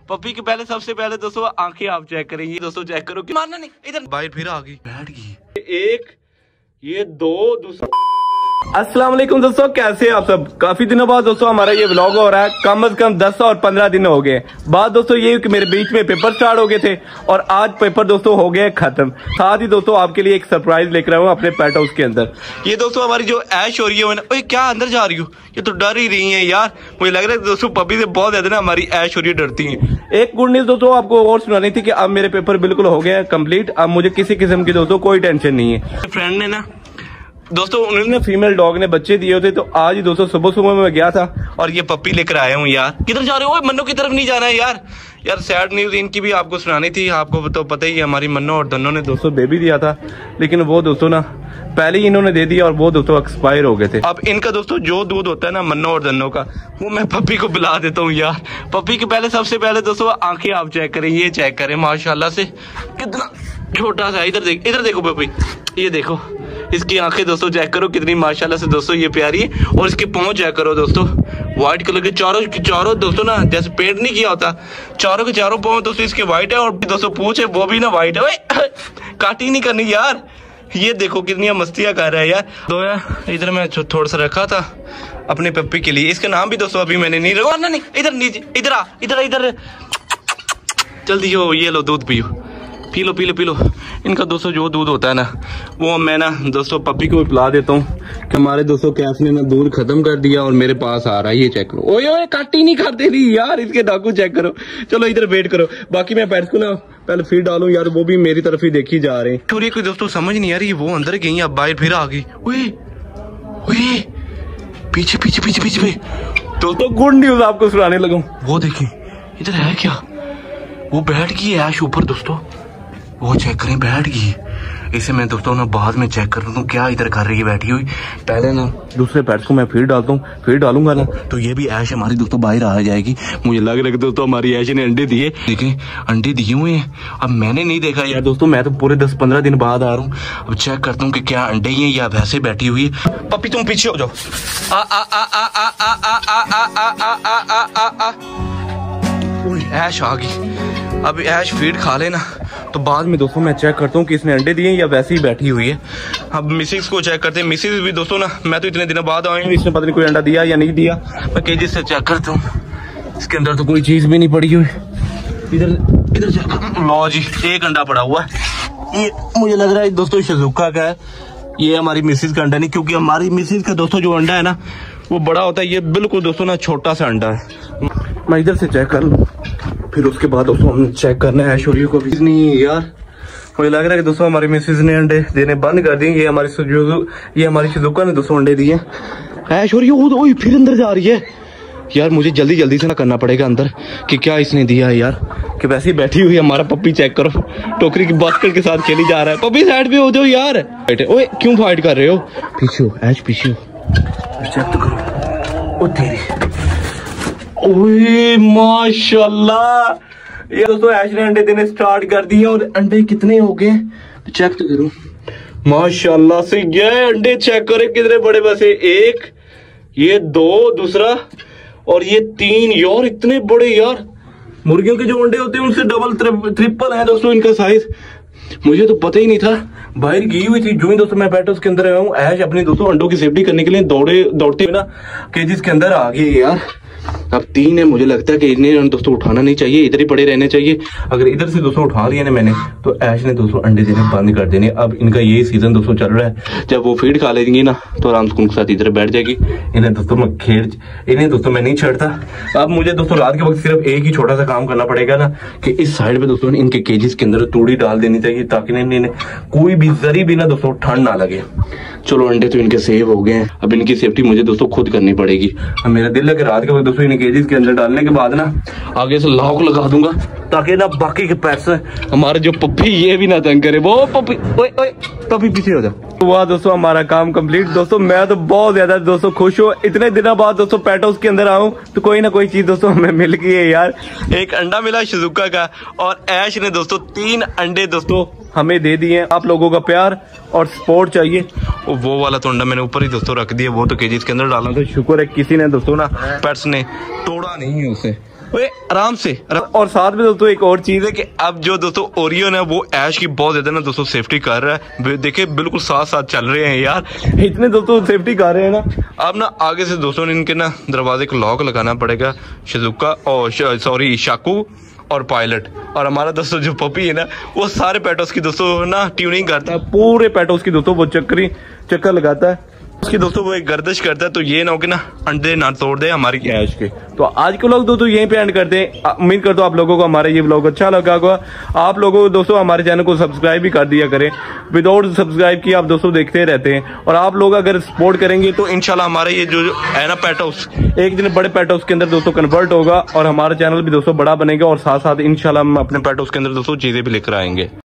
पप्पी के पहले सबसे पहले दोस्तों आंखें आप चेक करें, ये दोस्तों चेक करो कि मारना नहीं, इधर बाहर फिर आ गई, बैठ गई। एक ये दो दूसरा। अस्सलाम वालेकुम दोस्तों, कैसे हैं आप सब। काफी दिनों बाद दोस्तों हमारा ये व्लॉग हो रहा है, कम से कम 10 और 15 दिन हो गए। बात दोस्तों ये कि मेरे बीच में पेपर स्टार्ट हो गए थे और आज पेपर दोस्तों हो गए खत्म। साथ ही दोस्तों आपके लिए एक सरप्राइज लेकर आया हूँ अपने पेट हाउस के अंदर। ये दोस्तों हमारी जो ऐश हो रही है ना, ओए क्या अंदर जा रही हो, ये तो डर ही रही है यार। मुझे लग रहा है दोस्तों पपी से बहुत ज्यादा ना हमारी ऐश हो रही है, डरती है। एक गुड न्यूज दोस्तों आपको और सुनानी थी कि अब मेरे पेपर बिल्कुल हो गए हैं कंप्लीट। अब मुझे किसी किस्म की दोस्तों कोई टेंशन नहीं है। फ्रेंड ने ना दोस्तों उन्होंने फीमेल डॉग ने बच्चे दिए होते, तो आज ही दोस्तों सुबह सुबह मैं गया था और ये पप्पी लेकर आया हूँ यार। किधर जा रहे हो? मन्नो की तरफ नहीं जाना है यार। यार सैड न्यूज इनकी भी आपको सुनानी थी। आपको तो पता ही है हमारी मन्नो और दन्नो ने दोस्तों बेबी दिया था, लेकिन वो दोस्तों ना पहले ही इन्होंने दे दिया और वो दोस्तों एक्सपायर हो गए थे। अब इनका दोस्तों जो दूध होता है ना मन्नो और दन्नो का, वो मैं पप्पी को पिला देता हूँ यार। पप्पी के पहले सबसे पहले दोस्तों आंखें आप चेक करें, ये चेक करें माशाल्लाह से कितना छोटा सा। इधर देखो पप्पी, ये देखो इसकी आंखें दोस्तों चेक करो कितनी माशाल्लाह से दोस्तों ये प्यारी है। और इसके पाँव चेक करो दोस्तों, व्हाइट कलर के चारों दोस्तों ना, जैसे पेंट नहीं किया होता, चारों के चारों पाँव दोस्तों इसके व्हाइट है। और दोस्तों पूंछ है वो भी ना व्हाइट है। काटी नहीं करनी यार। ये देखो कितनी मस्तियां कर रहा है यार। दो यार इधर मैं थोड़ा सा रखा था अपने पप्पी के लिए, इसका नाम भी दोस्तों अभी मैंने नहीं रखा। नहीं इधर नीचे, इधर आ, इधर जल्दी हो, ये लो दूध पियो, पी लो। इनका दोस्तों जो दूध होता है ना, वो मैं ना दोस्तों पप्पी को पिला देता हूँ कि हमारे दोस्तों कैफ ने ना दूध खत्म कर दिया और मेरे पास आ रहा है। ये चेक करो, ओए काटी नहीं खाते रही यार, इसके डाकू चेक करो। चलो इधर वेट करो, बाकी मैं पेट्स को ना पहले फीड डालूं यार, वो भी मेरी तरफ ही देखी जा रहे हैं। छोरी कोई दोस्तों समझ नहीं आ रही, वो अंदर गई अब बाहर फिर आ गई। ओए पीछे दोस्तों गुड न्यूज आपको सुनाने लगा। वो देखिए इधर है क्या, वो बैठ गई है ऐश ऊपर दोस्तों, वो चेक करें बैठ गई। इसे मैं दोस्तों ना बाद में चेक कर लूँ क्या इधर कर रही है बैठी हुई। पहले ना दूसरे पेट्स को मैं फीड डालूंगा ना, तो ये भी ऐश हमारी दोस्तों बाहर आ जाएगी। मुझे लग रहा है दोस्तों हमारी ऐश ने अंडे दिए, देखें अंडे दिए हुए हैं। अब मैंने नहीं देखा यार दोस्तों, मैं तो पूरे 10-15 दिन बाद आ रहा हूँ। अब चेक करता हूँ कि क्या अंडे ही हैं या वैसे बैठी हुई है। पप्पी तुम पीछे हो जाओ। ऐश आ गई। अब ऐश फीड खा लेना, तो बाद में दोस्तों मैं चेक करता हूँ कि इसने अंडे दिए या वैसे ही बैठी हुई है। अब मिसिस को चेक करते हैं। मिसिस भी दोस्तों ना, मैं तो इतने दिनों बाद आया हूँ, इसने पता नहीं कोई अंडा दिया या नहीं दिया। मैं केजी से चेक करता हूँ, इसके अंदर तो कोई चीज भी नहीं पड़ी हुई। इधर चेक, लो जी एक अंडा पड़ा हुआ है। ये मुझे लग रहा है दोस्तों शिजुका का है, ये हमारी मिसिस का अंडा नहीं, क्योंकि हमारी मिसिस का दोस्तों जो अंडा है ना वो बड़ा होता है, ये बिल्कुल दोस्तों ना छोटा सा अंडा है। मैं इधर से चेक कर लूँ, फिर उसके बाद दोस्तों हमने चेक करना है ऐश्वर्या को भी। नहीं यार मुझे लग रहा है कि दोस्तों हमारी मिसेज ने अंडे देने बंद कर दिए। ये हमारी शिजुका ने दोस्तों अंडे दिए। ऐश्वर्या वो फिर अंदर जा रही है यार। मुझे जल्दी से ना करना पड़ेगा अंदर कि क्या इसने दिया है यार, कि वैसे ही बैठी हुई हमारा पप्पी चेक करो, टोकरी की बास्केट के साथ खेली जा रहा है। पप्पी साइड पे हो जाओ यार। ओए क्यों फाइट कर रहे हो? पीछे हो ऐश, पीछे हो, चेक तो करो। ओ तेरी, ओए माशाल्लाह, ये दोस्तों ऐश ने अंडे देने स्टार्ट कर दिए। और अंडे कितने हो गए चेक तो करो माशाल्लाह से। ये अंडे चेक करें कितने बड़े, बसे एक, ये दो दूसरा और ये 3 यार, इतने बड़े यार। मुर्गियों के जो अंडे होते हैं उनसे डबल ट्रिपल है दोस्तों इनका साइज। मुझे तो पता ही नहीं था, बाहर गई हुई थी। जो ही दोस्तों मैं पेट हाउस के अंदर आया हूँ, ऐश अपनी दोस्तों अंडों की सेफ्टी करने के लिए दौड़ते हुए ना केजेस के अंदर आ गई यार। अब 3 है, मुझे लगता है कि इन्हें दोस्तों उठाना नहीं चाहिए, इधर ही पड़े रहने चाहिए। अगर इधर से दोस्तों उठा लिया ना मैंने, तो ऐश ने दोस्तों अंडे देने बंद कर देने। अब इनका यही सीजन दोस्तों चल रहा है, जब वो फीड खा लेंगी ना तो आराम से उनके साथ इधर बैठ जाएगी। इन्हें दोस्तों मैं नहीं छेड़ता। अब मुझे दोस्तों रात के वक्त सिर्फ एक ही छोटा सा काम करना पड़ेगा ना, कि इस साइड पे दोस्तों इनके केजेस के अंदर तूड़ी डाल देनी चाहिए, ताकि इन्हें कोई भी जरी भी ना दोस्तों ठंड ना लगे। चलो अंडे तो इनके सेव हो गए हैं, अब इनकी सेफ्टी मुझे दोस्तों खुद करनी पड़ेगी। अब मेरा दिल है कि रात के वक्त दोस्तों इन्हें केजेस के अंदर डालने के बाद ना आगे से लॉक लगा दूंगा, ताकि ना बाकी के पेट्स हमारे जो पप्पी ये भी ना तंग करे। वो पप्पी, ओए पप्पी पीछे हो जाओ। हुआ दोस्तों हमारा काम कंप्लीट। दोस्तों मैं तो बहुत ज्यादा दोस्तों खुश हूँ, इतने दिनों बाद दोस्तों पेट हाउस के अंदर आऊँ तो कोई ना कोई चीज दोस्तों हमें मिल गई है यार। एक अंडा मिला शिजुका का, और ऐश ने दोस्तों 3 अंडे दोस्तों हमें दे दिए। आप लोगों का प्यार और सपोर्ट चाहिए। वो वाला तो अंडा मैंने ऊपर ही दोस्तों रख दिया, वो तो केजेस के अंदर डाला। तो शुक्र है किसी ने दोस्तों ना पेट्स ने तोड़ा नहीं है उसे। वे आराम से। और साथ में दोस्तों एक और चीज है कि अब जो दोस्तों ओरियन है वो ऐश की बहुत ज्यादा ना दोस्तों सेफ्टी कर रहा है। देखिए बिल्कुल साथ साथ चल रहे हैं यार, इतने दोस्तों सेफ्टी कर रहे हैं ना। अब ना आगे से दोस्तों इनके ना दरवाजे को लॉक लगाना पड़ेगा। शिजुका और सॉरी शाकू और पायलट और हमारा दोस्तों जो पपी है ना वो सारे पेटोस की दोस्तों ना ट्यूनिंग करता है, पूरे पेटोस की दोस्तों वो चक्कर लगाता है उसकी दोस्तों वो एक गर्दिश करता है। तो ये ना हो कि ना अंडे ना तोड़ दे हमारी ऐश के। तो आज के लोग दोस्तों यहीं पे एंड करते हैं। उम्मीद करता हूं आप लोगों को हमारा ये व्लॉग अच्छा लगा होगा। आप लोगों को दोस्तों हमारे चैनल को सब्सक्राइब भी कर दिया करें, विदाउट सब्सक्राइब किए आप दोस्तों देखते रहते हैं। और आप लोग अगर सपोर्ट करेंगे तो इंशाल्लाह हमारा ये जो है ना पेट हाउस एक दिन बड़े पेट हाउस के अंदर दोस्तों कन्वर्ट होगा और हमारा चैनल भी दोस्तों बड़ा बनेगा। और साथ साथ इंशाल्लाह हम अपने पेट हाउस के अंदर दोस्तों चीजें भी लेकर आएंगे।